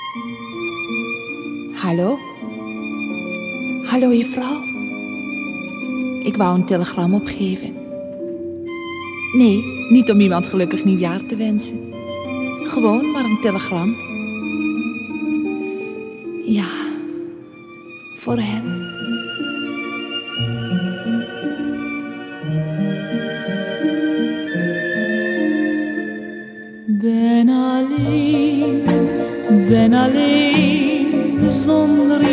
Hallo? Hallo, juffrouw? Ik wou een telegram opgeven. Nee, niet om iemand gelukkig nieuwjaar te wensen. Gewoon maar een telegram. Ja, voor hem. Ben alleen zonder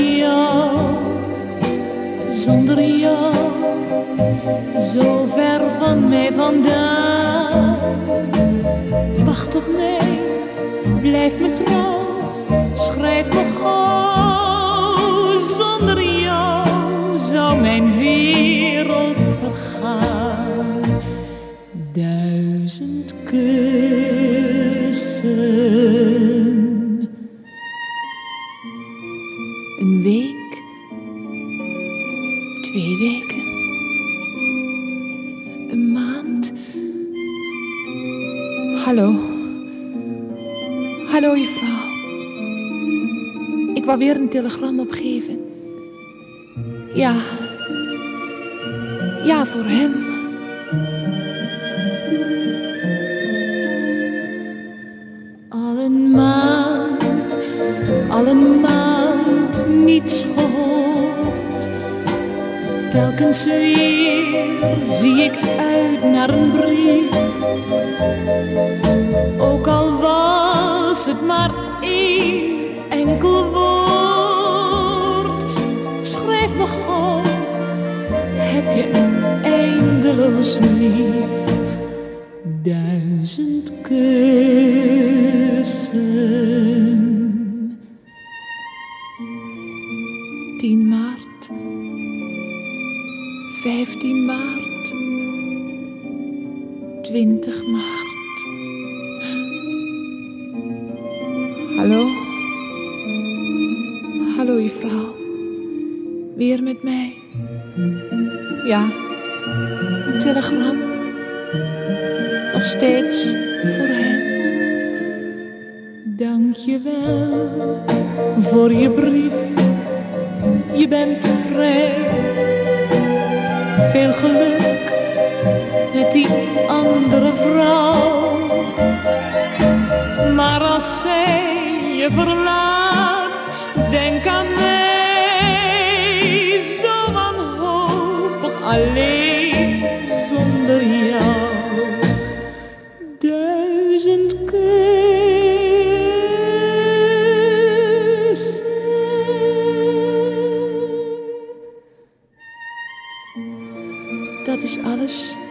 jou, zo ver van mij vandaan. Wacht op mij, blijf me trouw, schrijf me gauw. Zonder jou zou mijn wereld vergaan. 1000 kussen. Een week, 2 weken, een maand. Hallo. Hallo, juffrouw. Ik wou weer een telegram opgeven. Ja. Ja, voor hem. Al een maand niets gehoord. Telkens weer zie ik uit naar een brief. Ook al was het maar 1 enkel woord. Schrijf me gauw, heb je eindeloos lief. 1000 kussen. 10 maart, 15 maart, 20 maart. Hallo? Hallo, juffrouw. Weer met mij? Ja, een telegram. Nog steeds voor hem. Dank je wel voor je brief. Je bent vrij. Veel geluk met die andere vrouw. Maar als zij je verlaat, denk aan mij. Zo wanhopig alleen zonder jou. 1000 kussen. Dat is alles.